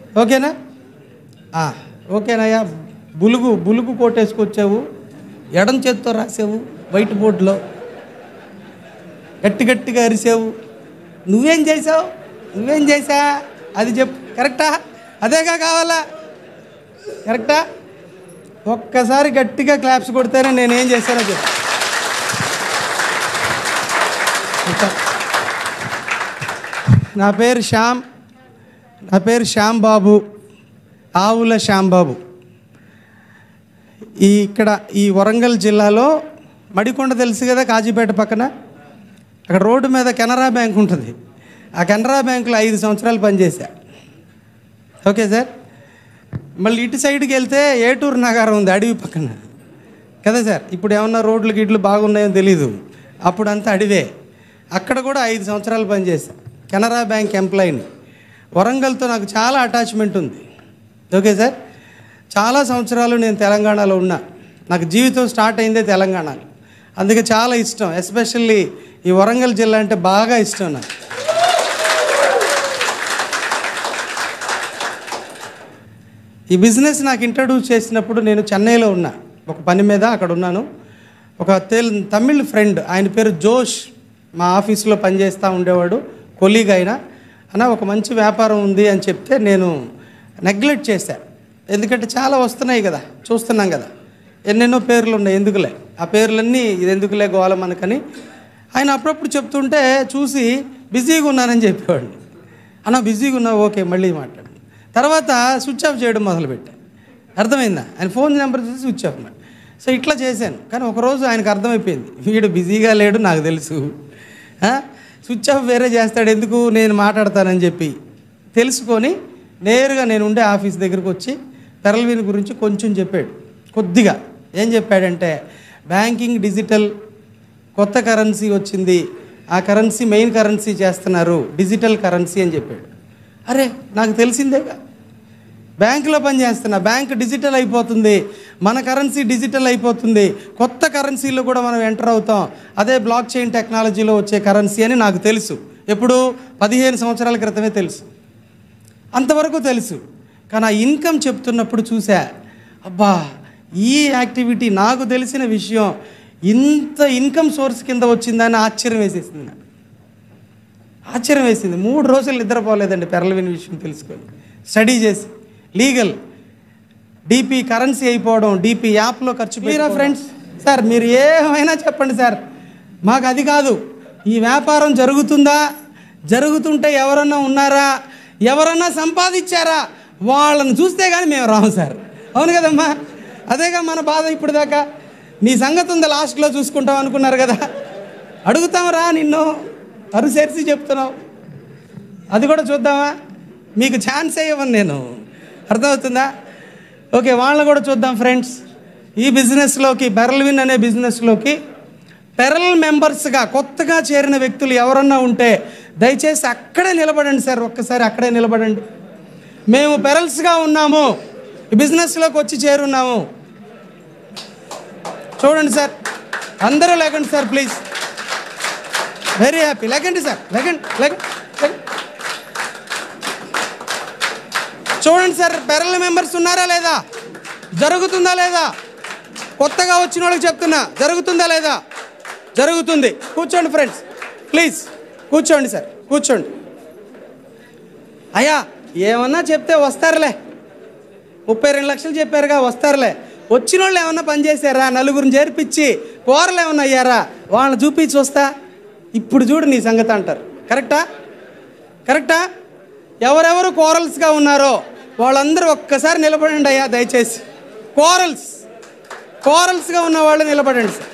ఓకేనా? ఓకేనయ్యా. బులుగు కోటేసుకొచ్చావు, ఎడం చేత్తో రాసావు వైట్ బోర్డులో, గట్టిగా అరిసావు. నువ్వేం చేసా అది చెప్పు. కరెక్టా? అదేగా కావాలా? కరెక్టా? ఒక్కసారి గట్టిగా క్లాప్స్ కొడితేనే నేనేం చేశానో చెప్పు. నా పేరు శ్యామ్ బాబు, ఆవుల శ్యామ్ బాబు. ఈ వరంగల్ జిల్లాలో మడికొండ తెలుసు కదా, కాజీపేట పక్కన. అక్కడ రోడ్డు మీద కెనరా బ్యాంక్ ఉంటుంది. ఆ కెనరా బ్యాంకులో 5 సంవత్సరాలు పనిచేశా. Okay sir. మళ్ళీ ఇటు సైడ్కి వెళ్తే ఏటూరు నగరం ఉంది, అడవి పక్కన కదా సార్. ఇప్పుడు ఏమన్నా రోడ్లు గిడ్లు బాగున్నాయో తెలీదు, అప్పుడంతా అడివే. అక్కడ కూడా 5 సంవత్సరాలు పనిచేశా, కెనరా బ్యాంక్ ఎంప్లాయీని. వరంగల్తో నాకు చాలా అటాచ్మెంట్ ఉంది. Okay sir. చాలా సంవత్సరాలు నేను తెలంగాణలో ఉన్నా. నాకు జీవితం స్టార్ట్ అయిందే తెలంగాణలో, అందుకే చాలా ఇష్టం. ఎస్పెషల్లీ ఈ వరంగల్ జిల్లా అంటే బాగా ఇష్టం నాకు. ఈ బిజినెస్ నాకు ఇంట్రడ్యూస్ చేసినప్పుడు నేను చెన్నైలో ఉన్నా, ఒక పని మీద అక్కడ ఉన్నాను. ఒక తమిళ్ ఫ్రెండ్, ఆయన పేరు జోష్, మా ఆఫీస్లో పనిచేస్తూ ఉండేవాడు, కొలీగ్ అయినా. అన్న ఒక మంచి వ్యాపారం ఉంది అని చెప్తే నేను నెగ్లెక్ట్ చేశాను. ఎందుకంటే చాలా వస్తున్నాయి కదా, చూస్తున్నాం కదా, ఎన్నెన్నో పేర్లు ఉన్నాయి, ఎందుకులే ఆ పేర్లన్నీ ఇది ఎందుకులే గోల మనకని. ఆయన అప్పుడప్పుడు చెప్తుంటే చూసి బిజీగా ఉన్నానని చెప్పేవాడు. అన్న బిజీగా ఉన్నావు, ఓకే మళ్ళీ మాట్లాడు. తర్వాత స్విచ్ ఆఫ్ చేయడం మొదలుపెట్టాను. అర్థమైందా? ఆయన ఫోన్ నెంబర్ చూసి స్విచ్ ఆఫ్ అన్నాడు. సో ఇట్లా చేశాను. కానీ ఒకరోజు ఆయనకు అర్థమైపోయింది, వీడు బిజీగా లేడు, నాకు తెలుసు, స్విచ్ ఆఫ్ వేరే చేస్తాడు, ఎందుకు నేను మాట్లాడతానని చెప్పి తెలుసుకొని నేరుగా నేను ఉండే ఆఫీస్ దగ్గరకు వచ్చి పెరల్విన్ గురించి కొంచెం చెప్పాడు. కొద్దిగా ఏం చెప్పాడంటే, బ్యాంకింగ్ డిజిటల్ కొత్త కరెన్సీ వచ్చింది, ఆ కరెన్సీ మెయిన్ కరెన్సీ చేస్తున్నారు, డిజిటల్ కరెన్సీ అని చెప్పాడు. అరే నాకు తెలిసిందేగా, బ్యాంకులో పనిచేస్తున్నా, బ్యాంక్ డిజిటల్ అయిపోతుంది, మన కరెన్సీ డిజిటల్ అయిపోతుంది, కొత్త కరెన్సీలో కూడా మనం ఎంటర్ అవుతాం, అదే బ్లాక్ చైన్ టెక్నాలజీలో వచ్చే కరెన్సీ అని నాకు తెలుసు. ఎప్పుడు 15 సంవత్సరాల క్రితమే తెలుసు, అంతవరకు తెలుసు. కానీ ఆ ఇన్కమ్ చెప్తున్నప్పుడు చూసా, అబ్బా ఈ యాక్టివిటీ నాకు తెలిసిన విషయం ఇంత ఇన్కమ్ సోర్స్ కింద వచ్చిందని ఆశ్చర్యం వేసేసింది నాకు. ఆశ్చర్యం వేసింది. 3 రోజులు నిద్రపోలేదండి పెరల్విన్ విషయం తెలుసుకొని, స్టడీ చేసి. లీగల్ డిపి కరెన్సీ అయిపోవడం, డిపి యాప్లో ఖర్చు మీరా ఫ్రెండ్స్. సార్ మీరు ఏమైనా చెప్పండి సార్, మాకు అది కాదు. ఈ వ్యాపారం జరుగుతుందా, జరుగుతుంటే ఎవరన్నా ఉన్నారా, ఎవరన్నా సంపాదించారా, వాళ్ళని చూస్తే కానీ మేము రాము సార్. అవును కదమ్మా? అదేగా మన బాధ ఇప్పుడు దాకా. నీ సంగతి ఉందా లాస్ట్లో చూసుకుంటాం అనుకున్నారు కదా, అడుగుతామరా నిన్ను, అరుసేర్చి చెప్తున్నావు, అది కూడా చూద్దామా? మీకు ఛాన్స్ ఇవ్వను నేను, అర్థమవుతుందా? ఓకే, వాళ్ళని కూడా చూద్దాం ఫ్రెండ్స్. ఈ బిజినెస్లోకి, పెరల్విన్ అనే బిజినెస్లోకి పెరల్ మెంబర్స్గా కొత్తగా చేరిన వ్యక్తులు ఎవరన్నా ఉంటే దయచేసి అక్కడే నిలబడండి సార్, ఒక్కసారి అక్కడే నిలబడండి. మేము పెరల్స్గా ఉన్నాము, ఈ బిజినెస్లోకి వచ్చి చేరున్నాము. చూడండి సార్, అందరూ లేకండి సార్ ప్లీజ్. వెరీ హ్యాపీ, లేకండి సార్, లేకండి. చూడండి సార్, పెరల్ మెంబర్స్ ఉన్నారా లేదా, జరుగుతుందా లేదా? కొత్తగా వచ్చిన వాళ్ళకి చెప్తున్నా, జరుగుతుందా లేదా? జరుగుతుంది. కూర్చోండి ఫ్రెండ్స్ ప్లీజ్, కూర్చోండి సార్, కూర్చోండి. అయ్యా ఏమన్నా చెప్తే వస్తారులే, 32 లక్షలు చెప్పారుగా, వస్తారులే. వచ్చిన వాళ్ళు ఏమన్నా పనిచేశారా, నలుగురిని చేర్పించి కూరలు ఏమన్నా అయ్యారా, వాళ్ళని చూపించి వస్తా. ఇప్పుడు చూడు నీ సంగతి అంటారు. కరెక్టా? ఎవరెవరు కోరల్స్గా ఉన్నారో వాళ్ళందరూ ఒక్కసారి నిలబడండి అయ్యా దయచేసి. కోరల్స్గా ఉన్న వాళ్ళు నిలబడండి సార్.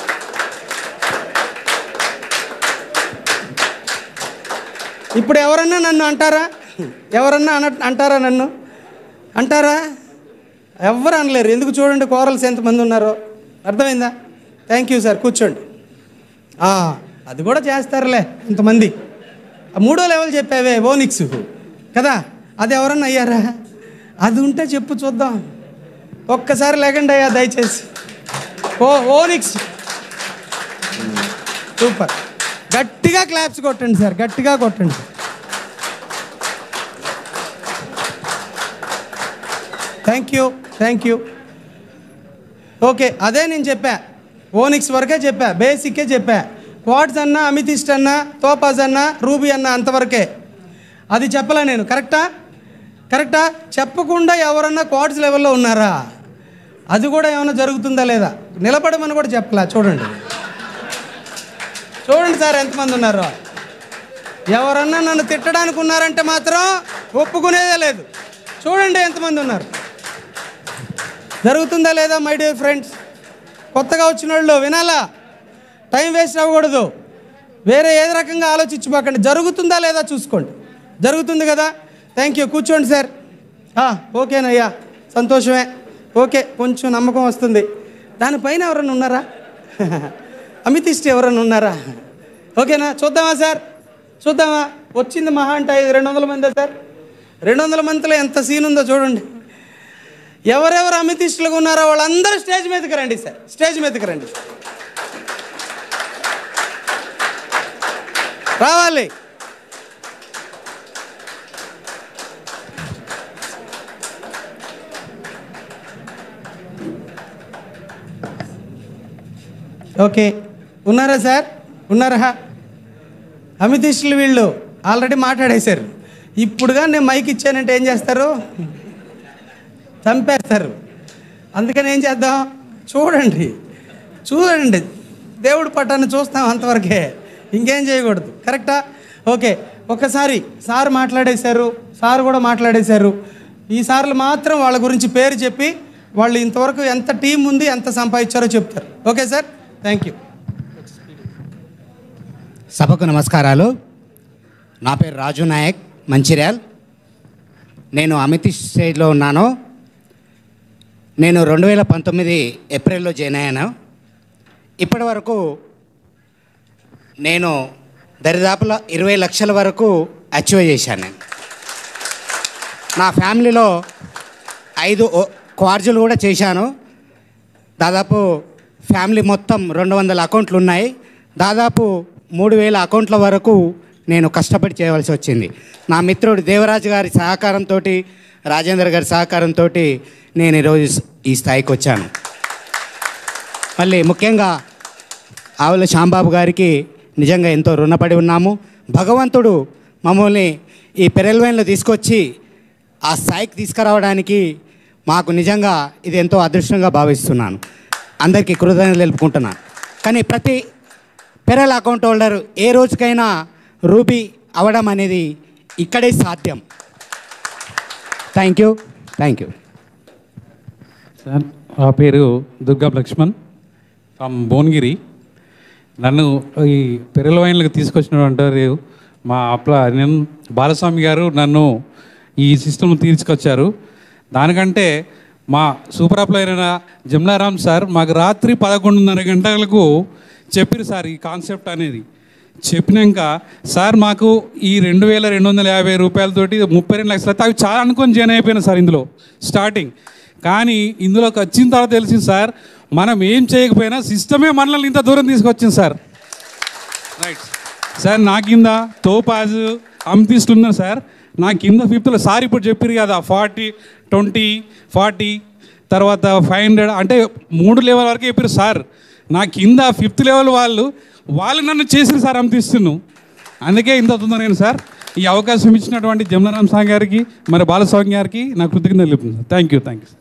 ఇప్పుడు ఎవరన్నా నన్ను అంటారా, అంటారా నన్ను అంటారా? ఎవరు అనలేరు. ఎందుకు? చూడండి కోరల్స్ ఎంతమంది ఉన్నారో, అర్థమైందా? థ్యాంక్ యూ సార్, కూర్చోండి. అది కూడా చేస్తారులే ఇంతమంది. 3వ లెవెల్ చెప్పావే, ఓనిక్స్ కదా, అది ఎవరన్నా అయ్యారా? అది ఉంటే చెప్పు చూద్దాం. ఒక్కసారి లేకండి అయ్యా దయచేసి. Onyx super. గట్టిగా క్లాప్స్ కొట్టండి సార్, గట్టిగా కొట్టండి. Thank you. ఓకే, అదే నేను చెప్పా, ఓనిక్స్ వరకే చెప్పా, బేసిక్కే చెప్పా. క్వాడ్స్ అన్నా, అమితిస్ట్ అన్నా, టోపాజ్ అన్నా, రూబీ అన్నా అంతవరకే. అది చెప్పలే నేను. కరెక్టా? చెప్పకుండా ఎవరన్నా క్వాడ్స్ లెవెల్లో ఉన్నారా? అది కూడా ఏమైనా జరుగుతుందా లేదా? నిలబడమని కూడా చెప్పలా. చూడండి సార్ ఎంతమంది ఉన్నారో. ఎవరన్నా నన్ను తిట్టడానికి ఉన్నారంటే మాత్రం ఒప్పుకునేదే లేదు. చూడండి ఎంతమంది ఉన్నారు. జరుగుతుందా లేదా మై డియర్ ఫ్రెండ్స్? కొత్తగా వచ్చిన వాళ్ళు వినాలా, టైం వేస్ట్ అవ్వకూడదు. వేరే ఏది రకంగా ఆలోచించుకోకండి. జరుగుతుందా లేదా చూసుకోండి. జరుగుతుంది కదా. Thank you. కూర్చోండి సార్. ఓకేనయ్యా, సంతోషమే. ఓకే, కొంచెం నమ్మకం వస్తుంది. దానిపైన ఎవరన్నా ఉన్నారా? అమితిస్ట్ ఎవరన్నా ఉన్నారా? ఓకేనా? చూద్దామా సార్? చూద్దామా? వచ్చింది మహా అంటే 200 మందే సార్. 200 మందిలో ఎంత సీన్ ఉందో చూడండి. ఎవరెవరు అమితిస్టులుగా ఉన్నారో వాళ్ళందరూ స్టేజ్ మీదకి రండి సార్. స్టేజ్ మీదకి రండి, రావాలి. ఓకే, ఉన్నారా సార్? ఉన్నారా? అమితిస్టులు వీళ్ళు ఆల్రెడీ మాట్లాడేశారు. ఇప్పుడుగా నేను మైక్ ఇచ్చానంటే ఏం చేస్తారు? చంపేస్తారు. అందుకని ఏం చేద్దాం? చూడండి, దేవుడి పట్టాన్ని చూస్తాం అంతవరకే, ఇంకేం చేయకూడదు. కరెక్టా? ఓకే, ఒక్కసారి సార్ మాట్లాడేశారు, సార్ కూడా మాట్లాడేశారు. ఈసార్లు మాత్రం వాళ్ళ గురించి పేరు చెప్పి వాళ్ళు ఇంతవరకు ఎంత టీం ఉంది, ఎంత సంపాదించారో చెప్తారు. Okay sir, thank you. సభకు నమస్కారాలు. నా పేరు రాజు నాయక్, మంచిర్యాల్. నేను అమితిస్ట్ స్టేజ్లో ఉన్నాను. నేను 2019 ఏప్రిల్లో జాయిన్ అయ్యాను. ఇప్పటి వరకు నేను దరిదాపులో 20 లక్షల వరకు అచీవ్ చేశాను. నేను నా ఫ్యామిలీలో 5 క్వార్జులు కూడా చేశాను. దాదాపు ఫ్యామిలీ మొత్తం 200 అకౌంట్లు ఉన్నాయి. దాదాపు 3000 అకౌంట్ల వరకు నేను కష్టపడి చేయవలసి వచ్చింది. నా మిత్రుడు దేవరాజు గారి సహకారంతో, రాజేందర్ గారి సహకారంతో నేను ఈరోజు ఈ స్థాయికి వచ్చాను. మళ్ళీ ముఖ్యంగా ఆవుల శ్యాంబాబు గారికి నిజంగా ఎంతో రుణపడి ఉన్నాము. భగవంతుడు మమ్మల్ని ఈ పెరల్వైన్లో తీసుకొచ్చి ఆ స్థాయికి తీసుకురావడానికి మాకు నిజంగా ఇది ఎంతో అదృష్టంగా భావిస్తున్నాను. అందరికీ కృతజ్ఞతలు తెలుపుకుంటున్నాను. కానీ ప్రతి పెరల్ అకౌంట్ హోల్డర్ ఏ రోజుకైనా రూబీ అవ్వడం అనేది ఇక్కడే సాధ్యం. Thank you. సార్, నా పేరు దుర్గా లక్ష్మణ్ ఫ్రమ్ భువనగిరి. నన్ను ఈ పెరల్ వైన్లకు తీసుకొచ్చినటువంటి నేను బాలస్వామి గారు నన్ను ఈ సిస్టమ్ తీసుకొచ్చారు. దానికంటే మా సూపర్ అప్లైర్ అయిన జమ్లారామ్ సార్ మాకు రాత్రి 11:30 గంటలకు చెప్పారు సార్ ఈ కాన్సెప్ట్ అనేది. చెప్పినాక సార్ మాకు ఈ 2250 రూపాయలతోటి 32 లక్షలు అయితే అవి చాలా అనుకొని జాయిన్ అయిపోయినా సార్ ఇందులో స్టార్టింగ్. కానీ ఇందులోకి వచ్చిన తర్వాత తెలిసింది సార్, మనం ఏం చేయకపోయినా సిస్టమే మనల్ని ఇంత దూరం తీసుకొచ్చింది సార్. రైట్ సార్, నా కింద టోపాజ్ అమితిస్ట్ ఉన్నారు సార్. నా కింద 5th సార్ ఇప్పుడు చెప్పారు కదా 40, 20, 40 తర్వాత 500 అంటే 3 లెవెల్ వరకు చెప్పారు సార్. నా కింద 5th లెవెల్ వాళ్ళు నన్ను చేసిన సార్ అమితిస్తున్నాను. అందుకే ఇంత తొందరగా సార్ ఈ అవకాశం ఇచ్చినటువంటి జమ్లారామ్ సార్ గారికి మరి బాలస్వామి గారికి నా కృతజ్ఞతలు తెలుపుతుంది సార్. Thank you.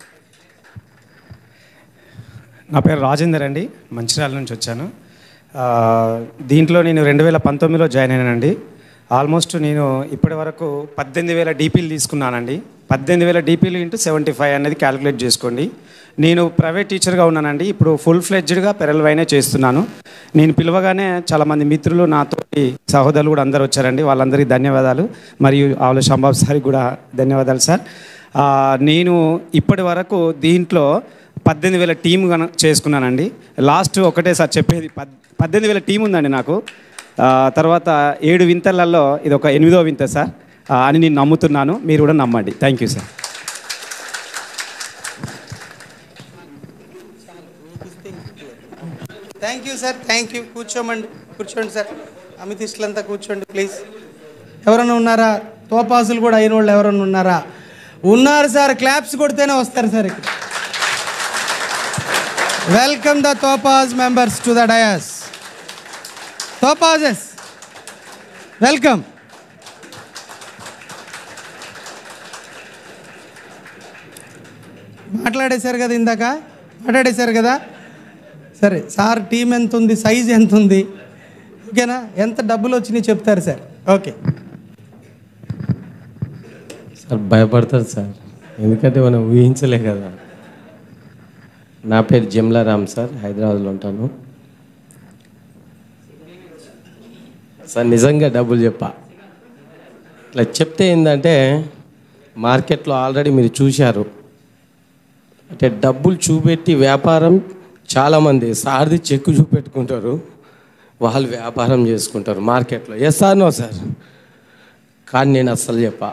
నా పేరు రాజేందర్ అండి, మంచిర్యాల నుంచి వచ్చాను. దీంట్లో నేను 2019లో జాయిన్ అయినానండి. ఆల్మోస్ట్ నేను ఇప్పటి వరకు 18,000 డీపీలు తీసుకున్నానండి. 18,000 డీపీలు ఇంటూ 75 అనేది క్యాలిక్యులేట్ చేసుకోండి. నేను ప్రైవేట్ టీచర్గా ఉన్నానండి. ఇప్పుడు ఫుల్ ఫ్లెడ్జ్డ్గా పెరల్ వైనే చేస్తున్నాను. నేను పిలవగానే చాలామంది మిత్రులు, నాతోటి సహోదరులు కూడా అందరు వచ్చారండి. వాళ్ళందరికీ ధన్యవాదాలు. మరియు ఆవుల శ్యాంబాబు సార్కి కూడా ధన్యవాదాలు సార్. నేను ఇప్పటి వరకు దీంట్లో 18,000 టీం చేసుకున్నానండి. లాస్ట్ ఒకటే సార్ చెప్పేది, 18,000 టీం ఉందండి నాకు. తర్వాత 7 వింతలలో ఇది ఒక 8వ వింత సార్ అని నేను నమ్ముతున్నాను. మీరు కూడా నమ్మండి. Thank you sir. Thank you sir, thank you. కూర్చోండి సార్. అమితిస్టులంతా కూర్చోండి ప్లీజ్. ఎవరైనా ఉన్నారా? తోపాసులు కూడా అయిన వాళ్ళు ఎవరైనా ఉన్నారా? ఉన్నారు సార్, క్లాప్స్ కొడితేనే వస్తారు సార్ ఇక్కడ. Welcome the topaz members to the dais. Topazes welcome. మాట్లాడేశారు కదా, ఇందాక మాట్లాడేశారు కదా. సరే సార్, టీం ఎంత ఉంది, సైజ్ ఎంత ఉంది, ఓకేనా, ఎంత డబ్బులు వచ్చినాయి చెప్తారు సార్. Okay sir. భయపడతారు సార్, ఎందుకంటే మనం ఊహించలే కదా. నా పేరు జమ్లారామ్ సార్, హైదరాబాద్లో ఉంటాను సార్. నిజంగా డబ్బులు చెప్పా, ఇట్లా చెప్తే ఏంటంటే మార్కెట్లో ఆల్రెడీ మీరు చూశారు, అంటే డబ్బులు చూపెట్టి వ్యాపారం చాలామంది సార్ది చెక్కు చూపెట్టుకుంటారు, వాళ్ళు వ్యాపారం చేసుకుంటారు మార్కెట్లో. Yes sir, no sir. కానీ నేను అస్సలు చెప్పా.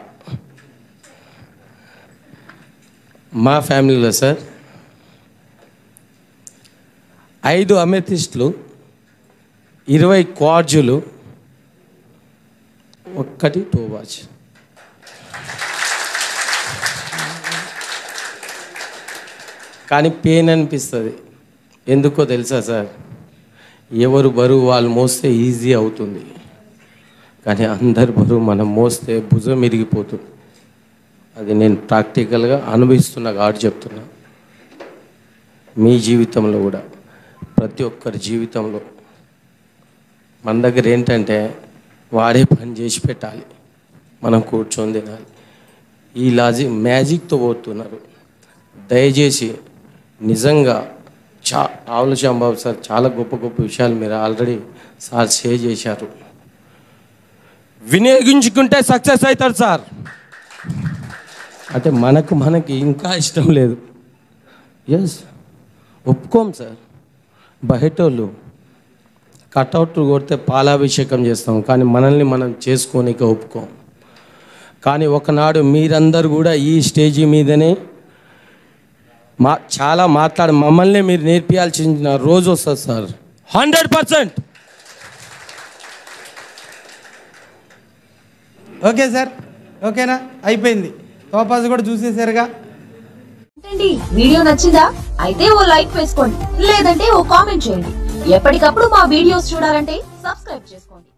మా ఫ్యామిలీలో సార్ 5 అమెథిస్టులు, 20 క్వార్జులు, 1 టోబాజ్. కానీ పెయిన్ అనిపిస్తుంది. ఎందుకో తెలుసా సార్, ఎవరు బరువు వాళ్ళు మోస్తే ఈజీ అవుతుంది, కానీ అందరి బరువు మనం మోస్తే భుజం ఇరిగిపోతుంది. అది నేను ప్రాక్టికల్గా అనుభవిస్తున్నా కాబట్టి చెప్తున్నా. మీ జీవితంలో కూడా, ప్రతి ఒక్కరి జీవితంలో మన దగ్గర ఏంటంటే వాడే పని చేసి పెట్టాలి, మనం కూర్చొని తినాలి. ఈ మ్యాజిక్తో పోతున్నారు. దయచేసి నిజంగా ఆవుల శ్యాంబాబు సార్ చాలా గొప్ప గొప్ప విషయాలు మీరు ఆల్రెడీ సార్ షేర్ చేశారు. వినియోగించుకుంటే సక్సెస్ అవుతారు సార్. అంటే మనకి ఇంకా ఇష్టం లేదు. ఎస్, ఒప్పుకోం సార్. బయటోళ్ళు కట్అవుట్ కొడితే పాలాభిషేకం చేస్తాం, కానీ మనల్ని మనం చేసుకోనిక ఒప్పుకోం. కానీ ఒకనాడు మీరందరూ కూడా ఈ స్టేజీ మీదనే చాలా మమ్మల్ని మీరు నేర్పించాల్సిన రోజు వస్తుంది సార్. 100%. ఓకే సార్, ఓకేనా, అయిపోయింది. తోపాజ్ కూడా చూసేసారుగా. వీడియో నచ్చిందా? అయితే ఓ లైక్ వేసుకోండి, లేదంటే ఓ కామెంట్ చేయండి. ఎప్పటికప్పుడు మా వీడియోస్ చూడాలంటే సబ్స్క్రైబ్ చేసుకోండి.